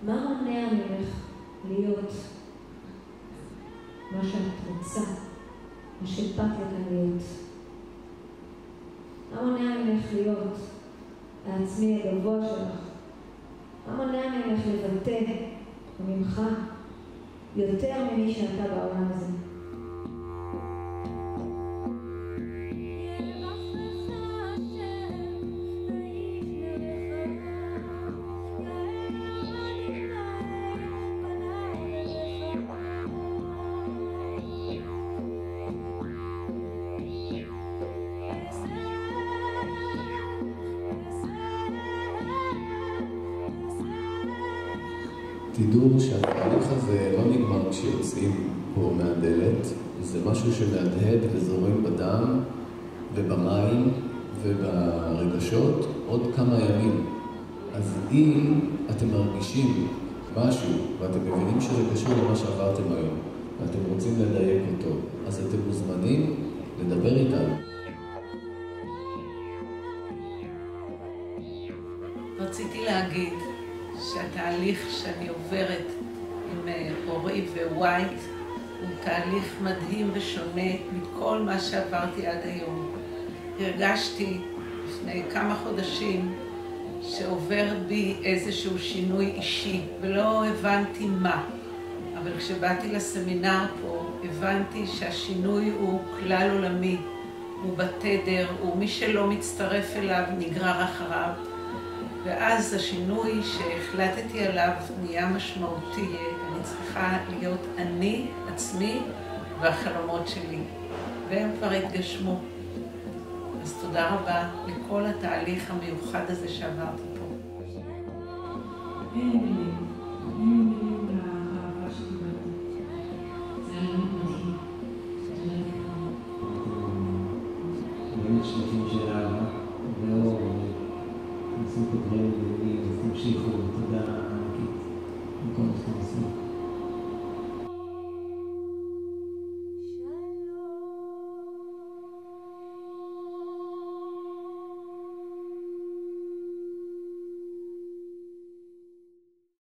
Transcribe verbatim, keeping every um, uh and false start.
מה מונע ממך להיות מה שאת רוצה, מה שבאת לכאן להיות? מה מונע ממך להיות העצמי הגבוה שלך? מה מונע ממך לבטא ממך יותר ממי שאתה בעולם הזה? תדעו שהתהליך הזה לא נגמר כשיוצאים פה מהדלת, זה משהו שמהדהד וזורם בדם ובמים וברגשות עוד כמה ימים. אז אם אתם מרגישים משהו ואתם מבינים שזה קשור למה שעברתם היום ואתם רוצים לדייק אותו, אז אתם מוזמנים לדבר איתנו. רציתי להגיד שהתהליך שאני עוברת עם אורי ווייט הוא תהליך מדהים ושונה מכל מה שעברתי עד היום. הרגשתי לפני כמה חודשים שעובר בי איזשהו שינוי אישי ולא הבנתי מה. אבל כשבאתי לסמינר פה הבנתי שהשינוי הוא כלל עולמי, הוא בתדר, ומי שלא מצטרף אליו נגרר אחריו. ואז השינוי שהחלטתי עליו נהיה משמעותי. אני צריכה להיות אני, עצמי, והחלומות שלי. והם כבר התגשמו. אז תודה רבה לכל התהליך המיוחד הזה שעברתי פה.